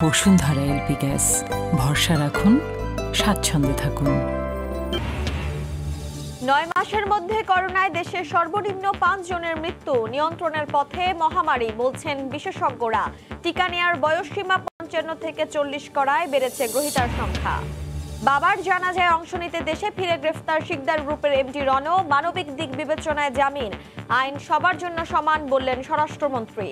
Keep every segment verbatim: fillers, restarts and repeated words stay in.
Bashundhara LP gas, ভরসা রাখুন, স্বাচ্ছন্দ্যে থাকুন। নয় মাসের মধ্যে করোনায় দেশের সর্বনিম্ন পাঁচ জনের মৃত্যু, নিয়ন্ত্রণের পথে মহামারী বলছেন বিশেষজ্ঞরা। টিকা নেয়ার বয়সসীমা পঞ্চান্ন থেকে চল্লিশ করায় বেড়েছে গ্রহীতার সংখ্যা। বাবার জানাজায় অংশ নিতে দেশে ফিরে গ্রেফতার শিকদার গ্রুপের এমডি রণ। মানবিক দিক বিবেচনায় জামিন, আইন সবার জন্য সমান বললেন স্বরাষ্ট্রমন্ত্রী।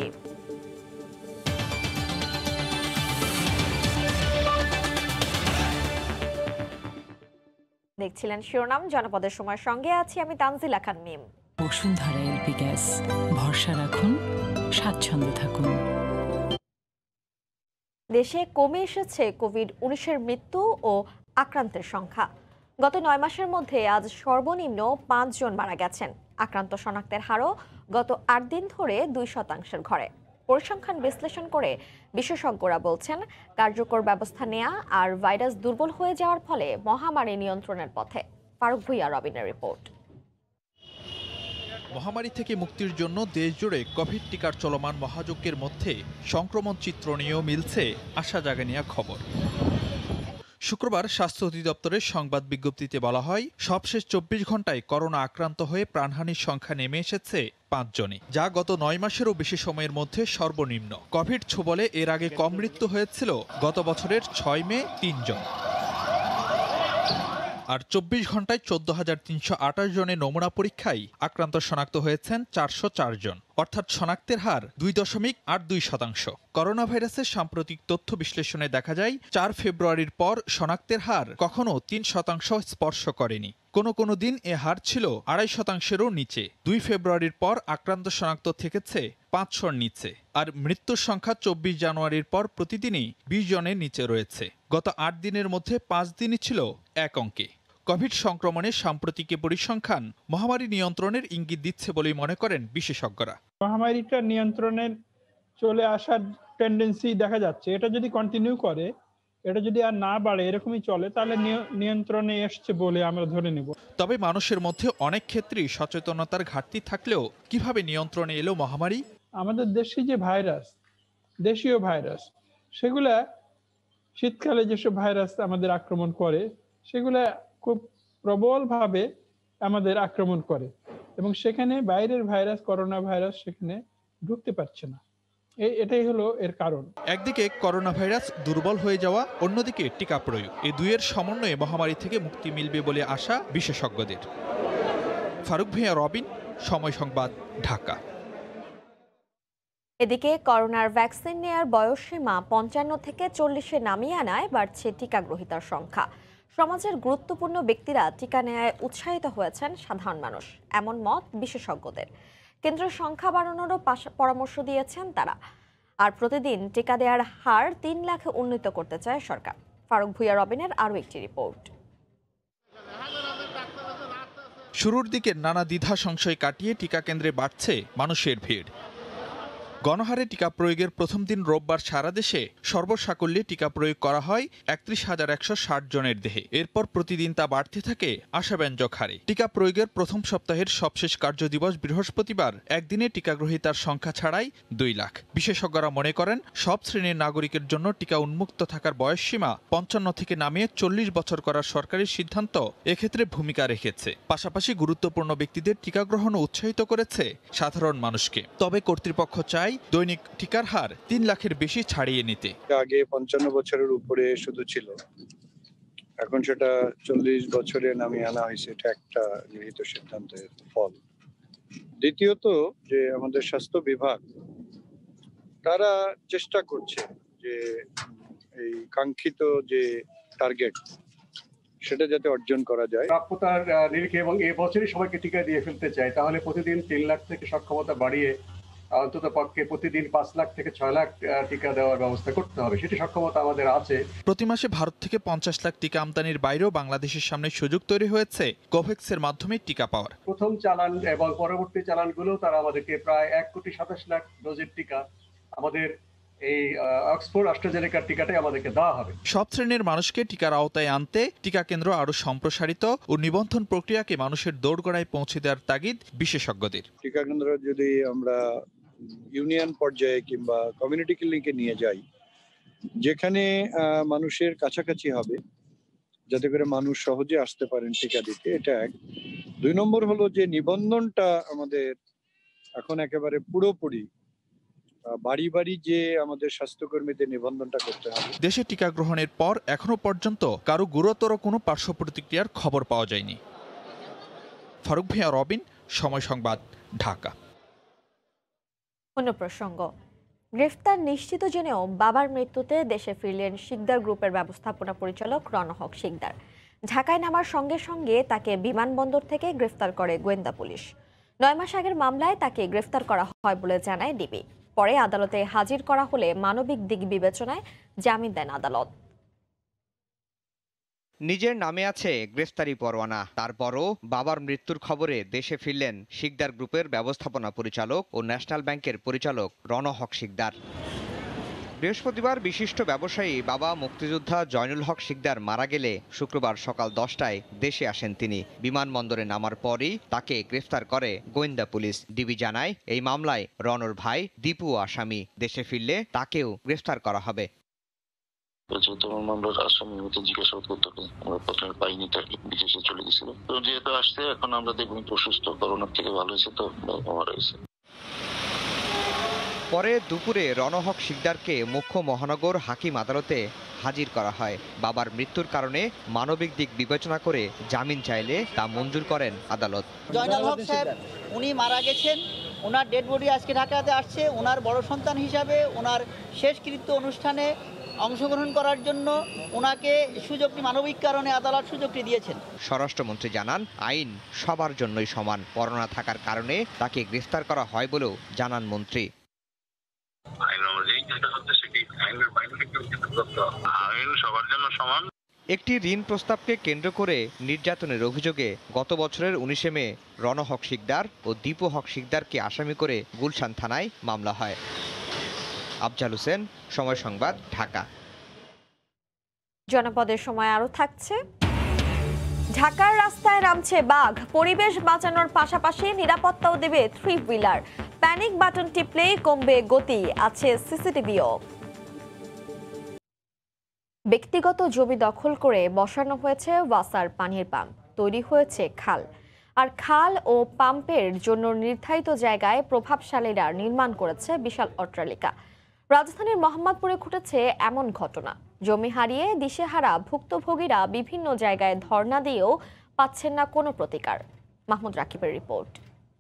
দেখছিলেন শিরোনাম, জনপদের সময়ের সঙ্গে আছি আমি তানজিলা খান মিম। বসুন্ধরা এলপি গ্যাস, ভরসা রাখুন, স্বাচ্ছন্দ্যে থাকুন। দেশে কমে এসেছে কোভিড উনিশের মৃত্যু ও আক্রান্তের সংখ্যা। গত নয় মাসের মধ্যে আজ সর্বনিম্ন পাঁচ জন মারা গেছেন। আক্রান্ত শনাক্তের হারও গত আট দিন ধরে দুই শতাংশের ঘরে। পরিসংখ্যান বিশ্লেষণ করে বিশেষজ্ঞরা বলছেন, কার্যকর ব্যবস্থা নেওয়া আর ভাইরাস দুর্বল হয়ে যাওয়ার ফলে মহামারী নিয়ন্ত্রণের পথে। ফারুক ভুইয়া রবিনের রিপোর্ট। মহামারী থেকে মুক্তির জন্য দেশজুড়ে কোভিড টিকার চলমান মহাযজ্ঞের মধ্যে সংক্রমণ চিত্র নিয়েও মিলছে আশা জাগানিয়া খবর। শুক্রবার স্বাস্থ্য অধিদপ্তরের সংবাদ বিজ্ঞপ্তিতে বলা হয়, সবশেষ চব্বিশ ঘন্টায় করোনা আক্রান্ত হয়ে প্রাণহানির সংখ্যা নেমে এসেছে পাঁচজনে, যা গত নয় মাসেরও বেশি সময়ের মধ্যে সর্বনিম্ন। কোভিড ছোবলে এর আগে কম মৃত্যু হয়েছিল গত বছরের ছয় মে তিনজন। আর চব্বিশ ঘন্টায় চোদ্দ হাজার তিনশো আঠাশ জনের নমুনা পরীক্ষায় আক্রান্ত শনাক্ত হয়েছেন চারশো চার জন, অর্থাৎ শনাক্তের হার দুই দশমিক আট দুই শতাংশ। করোনা ভাইরাসের সাম্প্রতিক তথ্য বিশ্লেষণে দেখা যায়, চার ফেব্রুয়ারির পর শনাক্তের হার কখনো তিন শতাংশ স্পর্শ করেনি। কোনো কোনো দিন এ হার ছিল আড়াই শতাংশেরও নিচে। দুই ফেব্রুয়ারির পর আক্রান্ত শনাক্ত থেকেছে পাঁচশোর নিচে। আর মৃত্যুর সংখ্যা চব্বিশ জানুয়ারির পর প্রতিদিনই বিশ জনের নিচে রয়েছে। গত আট দিনের মধ্যে পাঁচ দিনই ছিল এক অঙ্কে। কোভিড সংক্রমণের সাম্প্রতিক পরিসংখ্যান মহামারী নিয়ন্ত্রণের ইঙ্গিত দিচ্ছে বলেই মনে করেন বিশেষজ্ঞরা। মহামারীটা নিয়ন্ত্রণের চলে আসার টেন্ডেন্সি দেখা যাচ্ছে। এটা যদি কন্টিনিউ করে, এটা যদি আর না বাড়ে, এরকমই চলে, তাহলে নিয়ন্ত্রণে এসছে বলে আমরা ধরে নেব। তবে মানুষের মধ্যে অনেক ক্ষেত্রেই সচেতনতার ঘাটতি থাকলেও কিভাবে নিয়ন্ত্রণে এলো মহামারী? আমাদের দেশি যে ভাইরাস, দেশীয় ভাইরাস, সেগুলা শীতকালে যেসব ভাইরাস আমাদের আক্রমণ করে, সেগুলা খুব প্রবলভাবে আমাদের আক্রমণ করে এবং সেখানে বাইরের ভাইরাস, করোনা ভাইরাস সেখানে ঢুকতে পারছে না। এই এটাই হলো এর কারণ। একদিকে করোনা ভাইরাস দুর্বল হয়ে যাওয়া, অন্যদিকে টিকা প্রয়োগ, এই দুইয়ের সমন্বয়ে মহামারী থেকে মুক্তি মিলবে বলে আশা বিশেষজ্ঞদের। ফারুক ভুঁইয়া, রবিন, সময় সংবাদ, ঢাকা। এদিকে করোনার ভ্যাকসিন নেয়ার বয়সসীমা পঞ্চান্ন থেকে চল্লিশে নামিয়ে আনায় বাড়ছে টিকা গ্রহীতার সংখ্যা। সমাজের গুরুত্বপূর্ণ ব্যক্তিরা টিকা নেয়ায় উৎসাহিত হয়েছেন সাধারণ মানুষ, এমন মত বিশেষজ্ঞদের। কেন্দ্রের সংখ্যা বাড়ানোরও পরামর্শ দিয়েছেন তারা। আর প্রতিদিন টিকা দেওয়ার হার তিন লাখে উন্নীত করতে চায় সরকার। ফারুক ভুইয়া, রবিনের আরও একটি রিপোর্ট। শুরুর দিকে নানা দ্বিধা সংশয় কাটিয়ে টিকা কেন্দ্রে বাড়ছে মানুষের ভিড়। গণহারে টিকা প্রয়োগের প্রথম দিন রোববার সারা দেশে সর্বসাকল্যে টিকা প্রয়োগ করা হয় একত্রিশ হাজার একশো ষাট জনের দেহে। এরপর প্রতিদিন তা বাড়তে থাকে আশাব্যঞ্জক হারে। টিকা প্রয়োগের প্রথম সপ্তাহের সবশেষ কার্যদিবস বৃহস্পতিবার একদিনে টিকা গ্রহীতার সংখ্যা ছাড়াই দুই লাখ। বিশেষজ্ঞরা মনে করেন, সব শ্রেণীর নাগরিকের জন্য টিকা উন্মুক্ত থাকার বয়সসীমা পঞ্চান্ন থেকে নামিয়ে চল্লিশ বছর করার সরকারি সিদ্ধান্ত এক্ষেত্রে ভূমিকা রেখেছে। পাশাপাশি গুরুত্বপূর্ণ ব্যক্তিদের টিকা গ্রহণ উৎসাহিত করেছে সাধারণ মানুষকে। তবে কর্তৃপক্ষ চায় দৈনিক টিকার হার তিন লাখের বেশি ছাড়িয়ে নিতে। আগে পঞ্চান্ন বছরের উপরে শুধু ছিল, এখন সেটা চল্লিশ বছরে নামিয়ে আনা হয়েছে। এটা একটা গৃহীত সিদ্ধান্তের ফল। দ্বিতীয়ত, যে আমাদের স্বাস্থ্য বিভাগ তারা চেষ্টা করছে যে এই কাঙ্ক্ষিত যে টার্গেট, সেটা যাতে অর্জন করা যায়। প্রাপ্যতার নিরিখে এবং এই বছরই সবাইকে টিকা দিয়ে ফেলতে চাই, তাহলে প্রতিদিন তিন লাখ থেকে সক্ষমতা বাড়িয়ে অন্তত পক্ষে প্রতিদিন পাঁচ লাখ থেকে ছয় লাখ টিকা দেওয়ার ব্যবস্থা করতে হবে। সেটি সক্ষমতা আমাদের আছে। প্রতি মাসে ভারত থেকে পঞ্চাশ লাখ টিকা আমদানির বাইরেও বাংলাদেশের সামনে সুযোগ তৈরি হয়েছে কোভ্যাক্সের মাধ্যমে টিকা পাওয়ার। প্রথম চালান এবং পরবর্তী চালানগুলো তারা আমাদেরকে প্রায় এক কোটি সাতাশ লাখ ডোজের টিকা আমাদের এই অক্সফোর্ড অ্যাস্ট্রাজেনেকার টিকাটাই আমাদেরকে দেওয়া হবে। সব শ্রেণীর মানুষকে টিকার আওতায় আনতে টিকা কেন্দ্র আরো সম্প্রসারিত ও নিবন্ধন প্রক্রিয়াকে মানুষের দোরগোড়ায় পৌঁছে দেওয়ার তাগিদ বিশেষজ্ঞদের। টিকা কেন্দ্র যদি আমরা ইউনিয়ন পর্যায়ে কিংবা কমিউনিটি ক্লিনিকে নিয়ে যাই, যেখানে মানুষের কাছাকাছি হবে, যাতে করে মানুষ সহজে আসতে পারেন টিকা দিতে, এটা এক। দুই নম্বর হলো যে নিবন্ধনটা আমাদের এখন একেবারে পুরোপুরি বাড়ি বাড়ি যে আমাদের স্বাস্থ্যকর্মীদের নিবন্ধনটা করতে হবে। দেশে টিকা গ্রহণের পর এখনো পর্যন্ত কারো গুরুতর কোনো পার্শ্ব প্রতিক্রিয়ার খবর পাওয়া যায়নি। ফারুক ভিয়া, রবিন, সময় সংবাদ, ঢাকা। অন্য প্রসঙ্গ, গ্রেফতার নিশ্চিত জেনেও বাবার মৃত্যুতে দেশে ফিরলেন শিকদার গ্রুপের ব্যবস্থাপনা পরিচালক রণহক শিকদার। ঢাকায় নামার সঙ্গে সঙ্গে তাকে বিমানবন্দর থেকে গ্রেফতার করে গোয়েন্দা পুলিশ। নয় মাস আগের মামলায় তাকে গ্রেফতার করা হয় বলে জানায় ডিবি। পরে আদালতে হাজির করা হলে মানবিক দিক বিবেচনায় জামিন দেন আদালত। নিজের নামে আছে গ্রেফতারি পরোয়ানা, তারপরও বাবার মৃত্যুর খবরে দেশে ফিরলেন শিকদার গ্রুপের ব্যবস্থাপনা পরিচালক ও ন্যাশনাল ব্যাংকের পরিচালক রণহক শিকদার। বৃহস্পতিবার বিশিষ্ট ব্যবসায়ী বাবা মুক্তিযোদ্ধা জয়নুল হক শিকদার মারা গেলে শুক্রবার সকাল দশটায় দেশে আসেন তিনি। বিমানবন্দরে নামার পরই তাকে গ্রেফতার করে গোয়েন্দা পুলিশ। ডিবি জানায়, এই মামলায় রণর ভাই দীপু আসামি। দেশে ফিরলে তাকেও গ্রেফতার করা হবে। যেহেতু আমার মামলার আসামি জিজ্ঞাসাবাদ করতে হবে, আমরা প্রথমে পাইনি, তাকে বিদেশে চলে গেছিল। তো যেহেতু আসছে, এখন আমরা দেখব অসুস্থ, করোনার থেকে ভালো হয়েছে, তো মারা গেছে। পরে দুপুরে রণহক শিকদারকে মুখ্য মহানগর হাকিম আদালতে হাজির করা হয়। বাবার মৃত্যুর কারণে মানবিক দিক বিবেচনা করে জামিন চাইলে তা মঞ্জুর করেন আদালত। জয়নাল হক সাহেব উনি মারা গেছেন, ওনার ডেড বডি আজকে ঢাকাতে আসছে। ওনার বড় সন্তান হিসাবে ওনার শেষকৃত্য অনুষ্ঠানে অংশগ্রহণ করার জন্য ওনাকে সুযোগটি মানবিক কারণে আদালত সুযোগটি দিয়েছেন। স্বরাষ্ট্রমন্ত্রী জানান, আইন সবার জন্যই সমান। করোনা থাকার কারণে তাকে গ্রেফতার করা হয় বলেও জানান মন্ত্রী। একটি ঋণ প্রস্তাবকে কেন্দ্র করে নির্যাতনের অভিযোগে গত বছরের উনিশে মে রণহক শিকদার ও দীপু হক শিকদারকে আসামি করে গুলশান থানায় মামলা হয়। আফজাল হোসেন, সময় সংবাদ, ঢাকা। জনপদের সময় আরো থাকছে। ঢাকার রাস্তায় নামছে বাঘ, পরিবেশ বাঁচানোর পাশাপাশি নিরাপত্তাও দেবে থ্রি হুইলার। প্যানিক বাটন টিপলেই কমবে গতি, আছে সিসিটিভিও। ব্যক্তিগত জমি দখল করে বসানো হয়েছে ওয়াসার পানির পাম্প, তৈরি হয়েছে খাল। আর খাল ও পাম্পের জন্য নির্ধারিত জায়গায় প্রভাবশালীরা নির্মাণ করেছে বিশাল অট্টালিকা। রাজধানীর মোহাম্মদপুরে ঘটেছে এমন ঘটনা। জমি হারিয়ে দিশেহারা ভুক্তভোগীরা বিভিন্ন জায়গায় ধর্ণা দিয়েও পাচ্ছেন না কোনো প্রতিকার। মাহমুদ রাকিবের রিপোর্ট।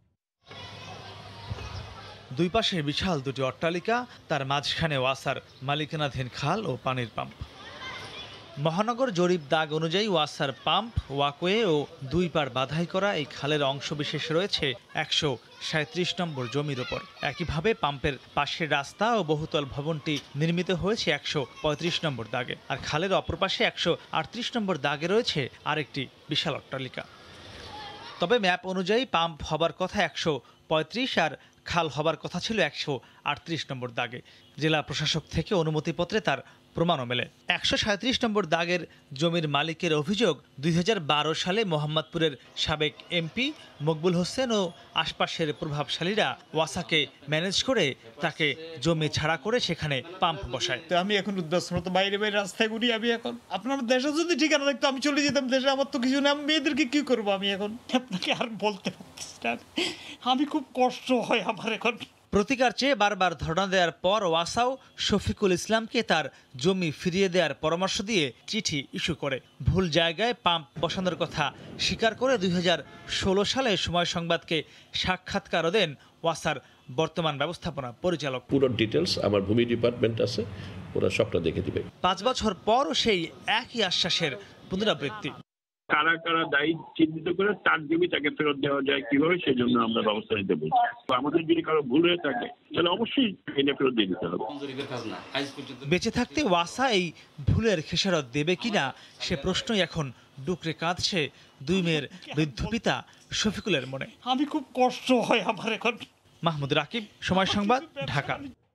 দুই পাশে বিশাল দুটি অট্টালিকা, তার মাঝখানে ওয়াসার মালিকানাধীন খাল ও পানির পাম্প। মহানগর জরিপ দাগ অনুযায়ী ওয়াসার পাম্প, ওয়াকওয়ে ও দুই পার বাধাই করা এই খালের অংশ বিশেষ রয়েছে একশো সাঁত্রিশ নম্বর জমির ওপর। একইভাবে পাম্পের পাশের রাস্তা ও বহুতল ভবনটি নির্মিত হয়েছে একশো পঁয়ত্রিশ নম্বর দাগে। আর খালের অপর পাশে একশো আটত্রিশ নম্বর দাগে রয়েছে আরেকটি বিশাল অট্টালিকা। তবে ম্যাপ অনুযায়ী পাম্প হবার কথা একশো পঁয়ত্রিশ আর খাল হবার কথা ছিল একশো আটত্রিশ নম্বর দাগে। জেলা প্রশাসক থেকে অনুমতিপত্রে তার প্রমাণও মেলে। একশো সাঁত্রিশ নম্বর দাগের জমির মালিকের অভিযোগ, দুই হাজার বারো সালে মোহাম্মদপুরের সাবেক এমপি মকবুল হোসেন ও আশপাশের প্রভাবশালীরা ওয়াসাকে ম্যানেজ করে তাকে জমি ছাড়া করে সেখানে পাম্প বসায়। তো আমি এখন উদ্বাস্ত বাইরে বাইরে রাস্তায় ঘুরি। আমি এখন আপনার দেশে যদি ঠিকানা থাকতো আমি চলে যেতাম দেশে। আমার তো কিছু না, আমি মেয়েদেরকে কি করবো? আমি এখন আপনাকে আর বলতে পারছি না, আমি খুব কষ্ট হয় আমার এখন। প্রতিকার চেয়ে বারবার ধর্ণা দেওয়ার পর ওয়াসাও শফিকুল ইসলামকে তার জমি ফিরিয়ে দেওয়ার পরামর্শ দিয়ে চিঠি ইস্যু করে। ভুল জায়গায় পাম্প বসানোর কথা স্বীকার করে দুই হাজার ষোলো সালে সময় সংবাদকে সাক্ষাৎকারও দেন ওয়াসার বর্তমান ব্যবস্থাপনা পরিচালক। পুরো ডিটেলস আমার ভূমি ডিপার্টমেন্ট আছে, ওরা সবটা দেখে দিবে। পাঁচ বছর পর সেই একই আশ্বাসের পুনরাবৃত্তি। কারা কারা দায়ী চিহ্নিত করে তার জমি তাকে ফেরত দেওয়া যায় কিভাবে, সেই জন্য আমরা ব্যবস্থা নিতে বলছি। আমাদের যদি কারো ভুল হয়ে থাকে তাহলে অবশ্যই এটা ফেরত দিয়ে দিতে হবে। বেঁচে থাকতে ওয়াসা এই ভুলের খেসারত দেবে কিনা সে প্রশ্নই এখন ডুকরে কাঁদছে দুই মেয়ের বৃদ্ধ পিতা শফিকুলের মনে। আমি খুব কষ্ট হয় আমার এখন। মাহমুদ রাকিব, সময় সংবাদ, ঢাকা।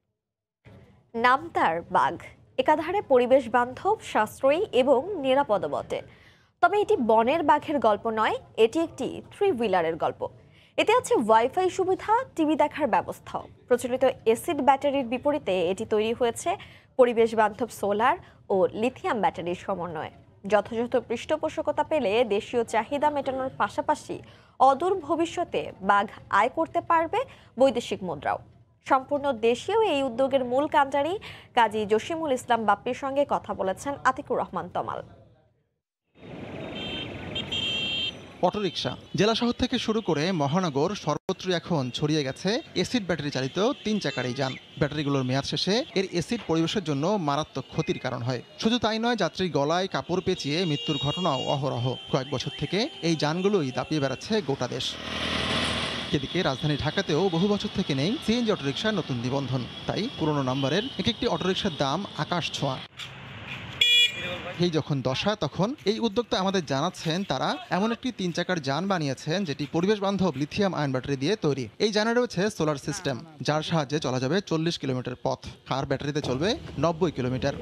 নাম তার বাঘ, একাধারে পরিবেশ বান্ধব, সাশ্রয়ী এবং নিরাপদ বটে। তবে এটি বনের বাঘের গল্প নয়, এটি একটি থ্রি হুইলারের গল্প। এতে আছে ওয়াইফাই সুবিধা, টিভি দেখার ব্যবস্থাও। প্রচলিত এসিড ব্যাটারির বিপরীতে এটি তৈরি হয়েছে পরিবেশ বান্ধব সোলার ও লিথিয়াম ব্যাটারির সমন্বয়ে। যথাযথ পৃষ্ঠপোষকতা পেলে দেশীয় চাহিদা মেটানোর পাশাপাশি অদূর ভবিষ্যতে বাঘ আয় করতে পারবে বৈদেশিক মুদ্রাও। সম্পূর্ণ দেশীয় এই উদ্যোগের মূল কাণ্ডারি কাজী জসিমুল ইসলাম বাপ্পির সঙ্গে কথা বলেছেন আতিকুর রহমান তমাল। অটোরিকশা, জেলা শহর থেকে শুরু করে মহানগর সর্বত্র এখন ছড়িয়ে গেছে এসিড ব্যাটারি চালিত তিন চাকার এই যান। ব্যাটারিগুলোর মেয়াদ শেষে এর এসিড পরিবেশের জন্য মারাত্মক ক্ষতির কারণ হয়। শুধু তাই নয়, যাত্রীর গলায় কাপড় পেঁচিয়ে মৃত্যুর ঘটনাও অহরহ। কয়েক বছর থেকে এই যানগুলোই দাপিয়ে বেড়াচ্ছে গোটা দেশ। এদিকে রাজধানী ঢাকাতেও বহু বছর থেকে নেই সিএনজি অটোরিকশার নতুন নিবন্ধন। তাই পুরনো নম্বরের এক একটি অটোরিকশার দাম আকাশ ছোঁয়া। এই যখন দশা, তখন এই উদ্যোক্তা আমাদের জানাচ্ছেন তারা এমন একটি তিন চাকার যান বানিয়েছেন যেটি পরিবেশ বান্ধব লিথিয়াম আয়ন ব্যাটারি দিয়ে তৈরি। এই যানে রয়েছে সোলার সিস্টেম, যার সাহায্যে চলা যাবে চল্লিশ কিলোমিটার পথ, আর ব্যাটারিতে চলবে নব্বই কিলোমিটার।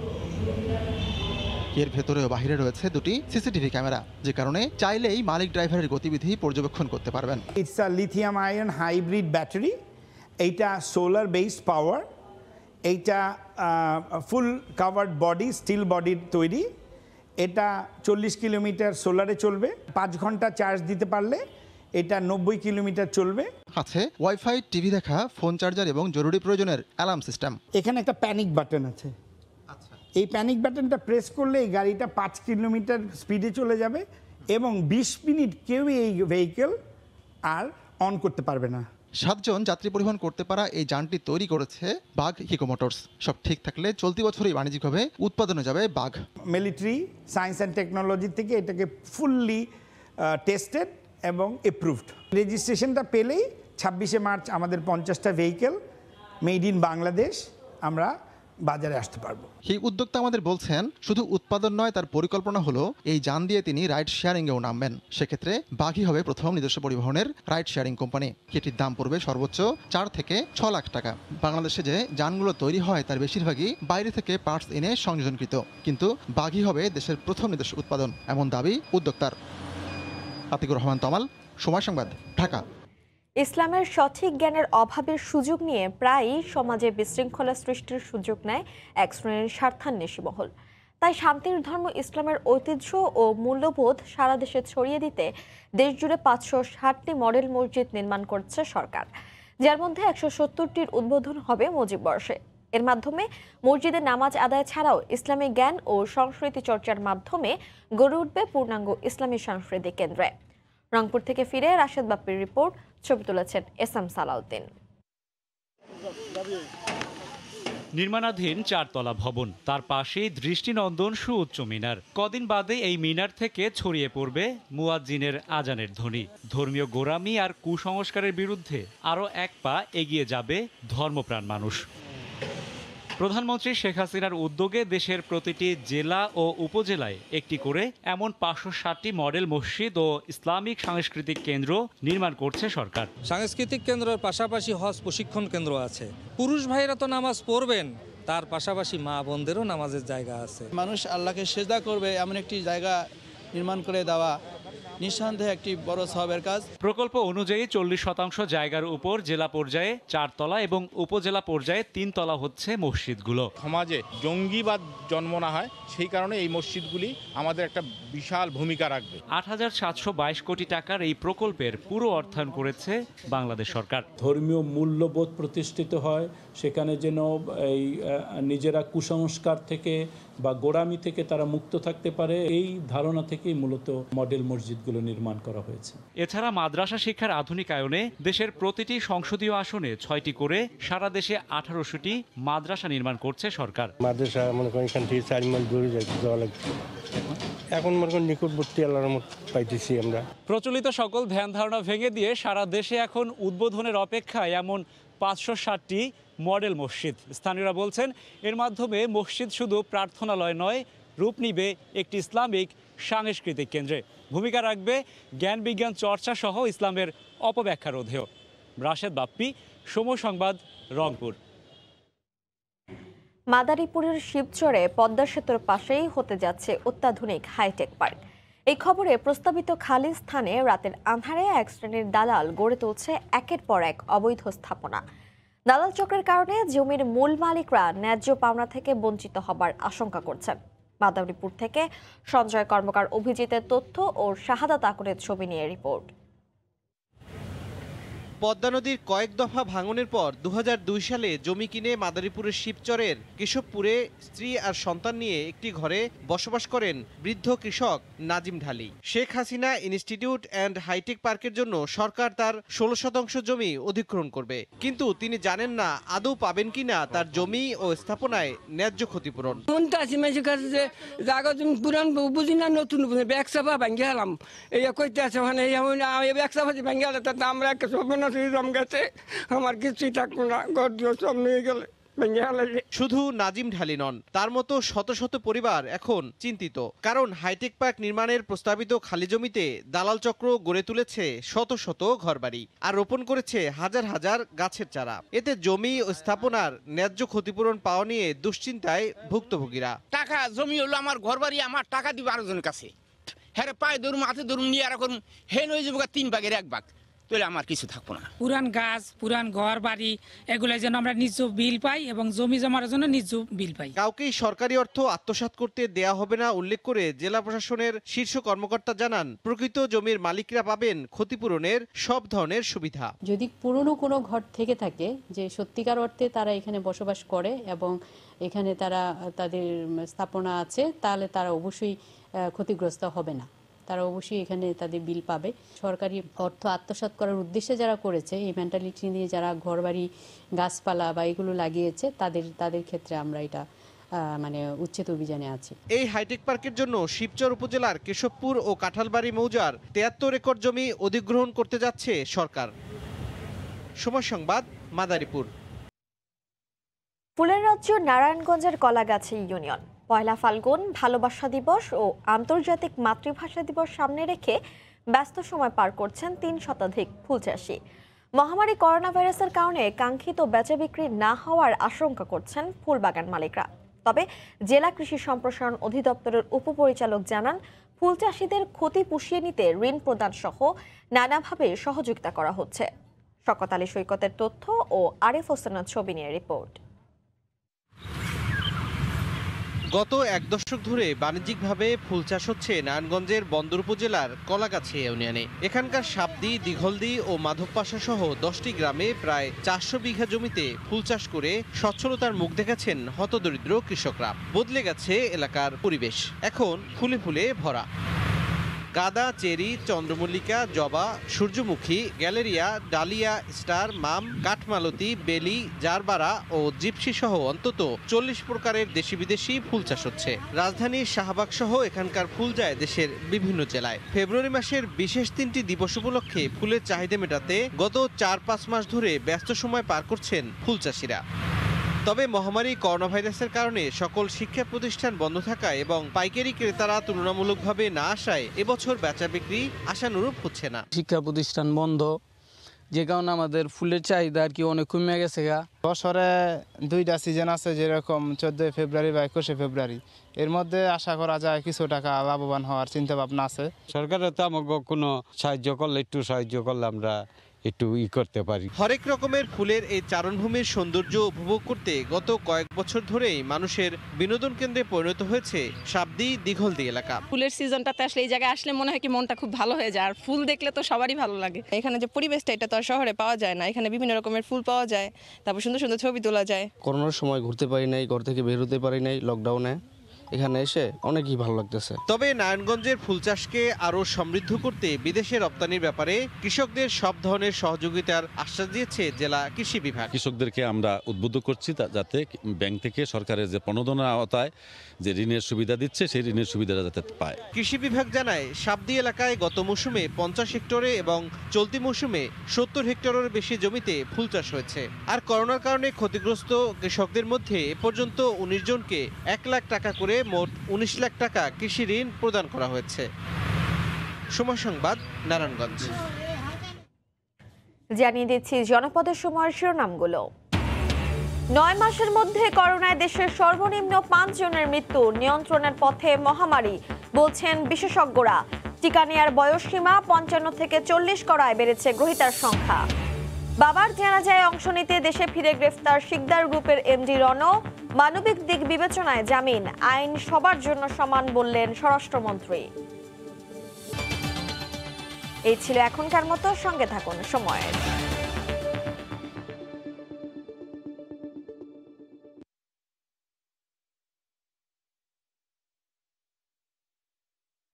এর ভেতরে ও বাহিরে রয়েছে দুটি সিসিটিভি ক্যামেরা, যে কারণে চাইলেই মালিক ড্রাইভারের গতিবিধি পর্যবেক্ষণ করতে পারবেন। It's a lithium ion hybrid battery. এইটা সোলার বেসড পাওয়ার। এইটা ফুল কাভার্ড বডি, স্টিল বডির তৈরি। এটা চল্লিশ কিলোমিটার সোলারে চলবে। পাঁচ ঘন্টা চার্জ দিতে পারলে এটা নব্বই কিলোমিটার চলবে। আছে ওয়াইফাই, টিভি দেখা, ফোন চার্জার এবং জরুরি প্রয়োজনের অ্যালার্ম সিস্টেম। এখানে একটা প্যানিক বাটন আছে। এই প্যানিক বাটনটা প্রেস করলে এই গাড়িটা পাঁচ কিলোমিটার স্পিডে চলে যাবে এবং বিশ মিনিট কেউ এই ভেহিকেল আর অন করতে পারবে না। সাতজন যাত্রী পরিবহন করতে পারা এই যানটি তৈরি করেছে বাঘ ইকো মোটরস। সব ঠিক থাকলে চলতি বছরই বাণিজ্যিকভাবে উৎপাদনে যাবে বাঘ। মিলিটারি সায়েন্স অ্যান্ড টেকনোলজি থেকে এটাকে ফুললি টেস্টেড এবং এপ্রুভড। রেজিস্ট্রেশনটা পেলেই ছাব্বিশে মার্চ আমাদের পঞ্চাশটা ভেহিকেল মেড ইন বাংলাদেশ আমরা বাজারে আসতে পারবো। এই উদ্যোক্তা আমাদের বলছেন শুধু উৎপাদন নয়, তার পরিকল্পনা হলো এই যান দিয়ে তিনি রাইড শেয়ারিংয়েও নামবেন। সেক্ষেত্রে বাঘই হবে প্রথম নিজস্ব পরিবহনের রাইড শেয়ারিং কোম্পানি। এটির দাম পড়বে সর্বোচ্চ চার থেকে ছ লাখ টাকা। বাংলাদেশে যে যানগুলো তৈরি হয় তার বেশিরভাগই বাইরে থেকে পার্টস এনে সংযোজনকৃত, কিন্তু বাঘই হবে দেশের প্রথম নিজস্ব উৎপাদন, এমন দাবি উদ্যোক্তার। আতিকুর রহমান তমাল, সময় সংবাদ, ঢাকা। ইসলামের সঠিক জ্ঞানের অভাবের সুযোগ নিয়ে প্রায়ই সমাজে বিশৃঙ্খলা সৃষ্টির সুযোগ নেয় এক শ্রেণীর স্বার্থান্বেষী মহল। তাই শান্তির ধর্ম ইসলামের ঐতিহ্য ও মূল্যবোধ সারা দেশে ছড়িয়ে দিতে দেশজুড়ে পাঁচশো ষাটটি মডেল মসজিদ নির্মাণ করছে সরকার, যার মধ্যে একশো সত্তরটির উদ্বোধন হবে মুজিব বর্ষে। এর মাধ্যমে মসজিদে নামাজ আদায় ছাড়াও ইসলামী জ্ঞান ও সংস্কৃতি চর্চার মাধ্যমে গড়ে উঠবে পূর্ণাঙ্গ ইসলামী সাংস্কৃতিক কেন্দ্রে। রংপুর থেকে ফিরে রাশেদ বাপ্পির রিপোর্ট, ছবি তুলেছেন এস এম সালাউদ্দিন। নির্মাণাধীন চারতলা ভবন, তার পাশেই দৃষ্টিনন্দন সুউচ্চ মিনার। কদিন বাদে এই মিনার থেকে ছড়িয়ে পড়বে মুয়াজ্জিনের আজানের ধ্বনি। ধর্মীয় গোঁড়ামি আর কুসংস্কারের বিরুদ্ধে আরও এক পা এগিয়ে যাবে ধর্মপ্রাণ মানুষ। প্রধানমন্ত্রী শেখ হাসিনার উদ্যোগে দেশের প্রতিটি জেলা ও উপজেলায় একটি করে এমন পাঁচশো ষাটটি মডেল মসজিদ ও ইসলামিক সাংস্কৃতিক কেন্দ্র নির্মাণ করছে সরকার। সাংস্কৃতিক কেন্দ্রের পাশাপাশি হজ প্রশিক্ষণ কেন্দ্র আছে। পুরুষ ভাইরা তো নামাজ পড়বেন, তার পাশাপাশি মা বোনদেরও নামাজের জায়গা আছে। মানুষ আল্লাহকে সেজদা করবে এমন একটি জায়গা নির্মাণ করে দেওয়া নিঃসন্দেহে একটি বড় সওয়াবের কাজ। প্রকল্প অনুযায়ী চল্লিশ শতাংশ জায়গার উপর জেলা পর্যায়ে চারতলা এবং উপজেলা পর্যায়ে তিন তলা হচ্ছে মসজিদগুলো। সমাজে জঙ্গিবাদ জন্ম না হয় সেই কারণে এই মসজিদগুলি আমাদের একটা বিশাল ভূমিকা রাখবে। আট হাজার সাতশো বাইশ কোটি টাকার এই প্রকল্পের পুরো অর্থায়ন করেছে বাংলাদেশ সরকার। ধর্মীয় মূল্যবোধ প্রতিষ্ঠিত হয়, সেখানে যেন এই নিজেরা কুসংস্কার থেকে বা গোড়ামি থেকে তারা মুক্ত থাকতে পারে, এই ধারণা থেকেই মূলত মডেল মসজিদগুলো নির্মাণ করা হয়েছে। এছাড়া মাদ্রাসা শিক্ষার আধুনিকায়নে দেশের প্রতিটি সংসদীয় আসনে ছয়টি করে সারা দেশে আঠারোশোটি মাদ্রাসা নির্মাণ করছে সরকার। মাদ্রাসা মনে করেন এখান থেকে চার মাইল দূরে যাওয়া লাগছে, এখন মনে করেন নিকটবর্তী আল্লাহর মত পাইতেছি আমরা। প্রচলিত সকল ধ্যান ধারণা ভেঙে দিয়ে সারা দেশে এখন উদ্বোধনের অপেক্ষায় এমন পাঁচশো ষাটটি মডেল মসজিদ। স্থানীয়রা বলছেন এর মাধ্যমে মসজিদ শুধু প্রার্থনালয় নয়, রূপ নিবে একটি ইসলামিক সাংস্কৃতিক কেন্দ্রে। ভূমিকা রাখবে জ্ঞান বিজ্ঞান চর্চা সহ ইসলামের অপব্যাখ্যা রোধেও। রাশেদ বাপ্পি, সময় সংবাদ, রংপুর। মাদারীপুরের শিবচরে পদ্মা সেতুর পাশেই হতে যাচ্ছে অত্যাধুনিক হাইটেক পার্ক। এই খবরে প্রস্তাবিত খালি স্থানে রাতের আঁধারে এক শ্রেণীর দালাল গড়ে তুলছে একের পর এক অবৈধ স্থাপনা। দালাল চক্রের কারণে জমির মূল মালিকরা ন্যায্য পাওনা থেকে বঞ্চিত হবার আশঙ্কা করছেন। মাদারীপুর থেকে সঞ্জয় কর্মকার অভিজিতের তথ্য ও শাহাদাত আকরের ছবি নিয়ে রিপোর্ট। পদ্মা নদীর কয়েক দফা ভাঙনের পর দু হাজার দুই সালে জমি কিনে মাদারীপুরের শিবচরের কেশবপুরে স্ত্রী আর সন্তান নিয়ে একটি ঘরে বসবাস করেন বৃদ্ধ কৃষক Nazim Dhali. Sheikh Hasina institute and hitech পার্কের জন্য সরকার তার ষোলো শতাংশ জমি অধিগ্রহণ করবে, কিন্তু তিনি জানেন না আদৌ পাবেন কিনা তার জমি ও স্থাপনায় ন্যায্য ক্ষতিপূরণ। বুঝি না নতুন ব্যবসা ভেঙে গেলাম এই কইতে আছে মানে ব্যবসা ভেঙে গেলে তাতে আমরা জম গেছে, আমার কিছুই থাকবো না, ঘর সব নিয়ে গেলে। শুধু নাজিম ঢালি নন, তার মতো শত শত পরিবার এখন চিন্তিত, কারণ হাইটেক পার্ক নির্মাণের প্রস্তাবিত খালি জমিতে দালাল চক্র গড়ে তুলেছে শত শত ঘরবাড়ি আর রোপণ করেছে হাজার হাজার গাছের চারা। এতে জমি ও স্থাপনার ন্যায্য ক্ষতিপূরণ পাওয়া নিয়ে দুশ্চিন্তায় ভুক্তভোগীরা। টাকা জমি হলো আমার ঘরবাড়ি, আমার টাকা দিবে আরেকজনের কাছে, হ্যাঁ পায়ে ধরুন মাথে ধরুন নিয়ে আর করুন, হেন হয়ে যাবো তিন ভাগের এক ভাগ, আমার কিছু থাকবো না। পুরান গাছ, পুরান ঘর বাড়ি এগুলো যেন আমরা নিজ বিল পাই এবং জমি জমার জন্য নিজ বিল পাই। কাউকেই সরকারি অর্থ আত্মসাৎ করতে দেয়া হবে না উল্লেখ করে জেলা প্রশাসনের শীর্ষ কর্মকর্তা জানান, প্রকৃত জমির মালিকরা পাবেন ক্ষতিপূরণের সব ধরনের সুবিধা। যদি পুরনো কোনো ঘর থেকে থাকে যে সত্যিকার অর্থে তারা এখানে বসবাস করে এবং এখানে তারা তাদের স্থাপনা আছে, তাহলে তারা অবশ্যই ক্ষতিগ্রস্ত হবে না, তারা অবশ্যই এখানে তাদের বিল পাবে। সরকারি অর্থ আত্মসাৎ করার উদ্দেশ্যে যারা করেছে, এই মেন্টালিটি নিয়ে যারা ঘরবাড়ি গাছপালা বা এগুলো লাগিয়েছে, তাদের তাদের ক্ষেত্রে আমরা এটা মানে উচ্ছেদ অভিযানে আছি। এই হাইটেক পার্কের জন্য শিবচর উপজেলার কেশবপুর ও কাঁঠালবাড়ি মৌজার তেয়াত্তর একর জমি অধিগ্রহণ করতে যাচ্ছে সরকার। সময় সংবাদ, মাদারীপুর। ফুলের রাজ্য নারায়ণগঞ্জের কলাগাছি ইউনিয়ন পয়লা ফাল্গুন ভালোবাসা দিবস ও আন্তর্জাতিক মাতৃভাষা দিবস সামনে রেখে ব্যস্ত সময় পার করছেন তিন শতাধিক ফুল চাষি। মহামারী করোনা ভাইরাসের কারণে কাঙ্ক্ষিত বেচা বিক্রি না হওয়ার আশঙ্কা করছেন ফুল বাগান মালিকরা। তবে জেলা কৃষি সম্প্রসারণ অধিদপ্তরের উপপরিচালক জানান, ফুল চাষিদের ক্ষতি পুষিয়ে নিতে ঋণ প্রদান সহ নানাভাবে সহযোগিতা করা হচ্ছে। শওকত আলী সৈকতের তথ্য ও আরিফ হোসেনের ছবি নিয়ে রিপোর্ট। গত এক দশক ধরে বাণিজ্যিকভাবে ফুল চাষ হচ্ছে নারায়ণগঞ্জের বন্দর উপজেলার কলাগাছি ইউনিয়নে। এখানকার সাবদি, দিঘলদি ও মাধবপাশা সহ দশটি গ্রামে প্রায় চারশো বিঘা জমিতে ফুল চাষ করে সচ্ছলতার মুখ দেখেছেন হতদরিদ্র কৃষকরা। বদলে গেছে এলাকার পরিবেশ, এখন ফুলে ফুলে ভরা। গাঁদা, চেরি, চন্দ্রমল্লিকা, জবা, সূর্যমুখী, গ্যালেরিয়া, ডালিয়া, স্টার, মাম, কাঠমালতি, বেলি, জারবারা ও জিপসি সহ অন্তত চল্লিশ প্রকারের দেশি বিদেশি ফুল চাষ হচ্ছে। রাজধানীর শাহবাগ সহ এখানকার ফুল যায় দেশের বিভিন্ন জেলায়। ফেব্রুয়ারি মাসের বিশেষ তিনটি দিবস উপলক্ষে ফুলের চাহিদা মেটাতে গত চার পাঁচ মাস ধরে ব্যস্ত সময় পার করছেন ফুল চাষিরা। তবে মহামারী করোনা ভাইরাসের কারণে সকল শিক্ষা প্রতিষ্ঠান বন্ধ থাকায় এবং পাইকারি ক্রেতারা তুলনামূলকভাবে না আসায় এবছর বেচা বিক্রি আশানুরূপ হচ্ছে না। শিক্ষা প্রতিষ্ঠান বন্ধ, যে কারণে আমাদের ফুলের চাহিদা আর কি অনেক কমে গেছে। গা বছরে দুইটা সিজন আছে, যেরকম চোদ্দই ফেব্রুয়ারি বা একুশে ফেব্রুয়ারি, এর মধ্যে আশা করা যায় কিছু টাকা লাভবান হওয়ার চিন্তা ভাবনা আছে। সরকারের তো আমাকে কোনো সাহায্য করলে, একটু সাহায্য করলে আমরা একটু ই করতে পারি। হরেক রকমের ফুলের এই চারণভূমির সৌন্দর্য উপভোগ করতে গত কয়েক বছর ধরেই মানুষের বিনোদন কেন্দ্রে পরিণত হয়েছে সাবদি, দিঘলদি এলাকা। ফুলের সিজনটাতে আসলে এই জায়গায় আসলে মনে হয় কি মনটা খুব ভালো হয়ে যায়, আর ফুল দেখলে তো সবারই ভালো লাগে। এখানে যে পরিবেশটা, এটা তো আর শহরে পাওয়া যায় না। এখানে বিভিন্ন রকমের ফুল পাওয়া যায়, তারপর সুন্দর সুন্দর ছবি তোলা যায়। করোনার সময় ঘুরতে পারি নাই, ঘর থেকে বের হতে পারি নাই, লকডাউনে এখানে এসে অনেকই ভালো লাগতেছে। তবে নারায়ণগঞ্জের ফুল চাষকে আরো সমৃদ্ধ করতে বিদেশে রপ্তানির ব্যাপারে কৃষকদের সব ধরনের সহযোগিতার আশ্বাস দিয়েছে জেলা কৃষি বিভাগ। কৃষকদেরকে আমরা উদ্বুদ্ধ করছি যাতে ব্যাংক থেকে সরকারের যে প্রণোদনা আওতায় যে ঋণের সুবিধা দিচ্ছে, সেই ঋণের সুবিধাটা যাতে পায়। কৃষি বিভাগ জানায়, সাবদি এলাকায় গত মৌসুমে পঞ্চাশ হেক্টরে এবং চলতি মৌসুমে সত্তর হেক্টরের বেশি জমিতে ফুল চাষ হয়েছে। আর করোনার কারণে ক্ষতিগ্রস্ত কৃষকদের মধ্যে এ পর্যন্ত উনিশ জনকে এক লাখ টাকা করে মোট উনিশ লাখ টাকা কৃষি ঋণ প্রদান করা হয়েছে। সময় সংবাদ, নারায়ণগঞ্জ। জানিয়ে দিচ্ছি জনপদের সময়ের শিরোনামগুলো। নয় মাসের মধ্যে করোনায় দেশের সর্বনিম্ন পাঁচ জনের মৃত্যু, নিয়ন্ত্রণের পথে মহামারী বলছেন বিশেষজ্ঞরা। টিকা নেয়ার বয়সসীমা পঞ্চান্ন থেকে চল্লিশ করায় বেড়েছে গ্রহীতার সংখ্যা। বাবার জানাজায় অংশ নিতে দেশে ফিরে গ্রেফতার শিকদার গ্রুপের এমডি রণ। মানবিক দিক বিবেচনায় জামিন, আইন সবার জন্য সমান বললেন স্বরাষ্ট্রমন্ত্রী। এই ছিল এখনকার মতো, সঙ্গে থাকুন সময়ের।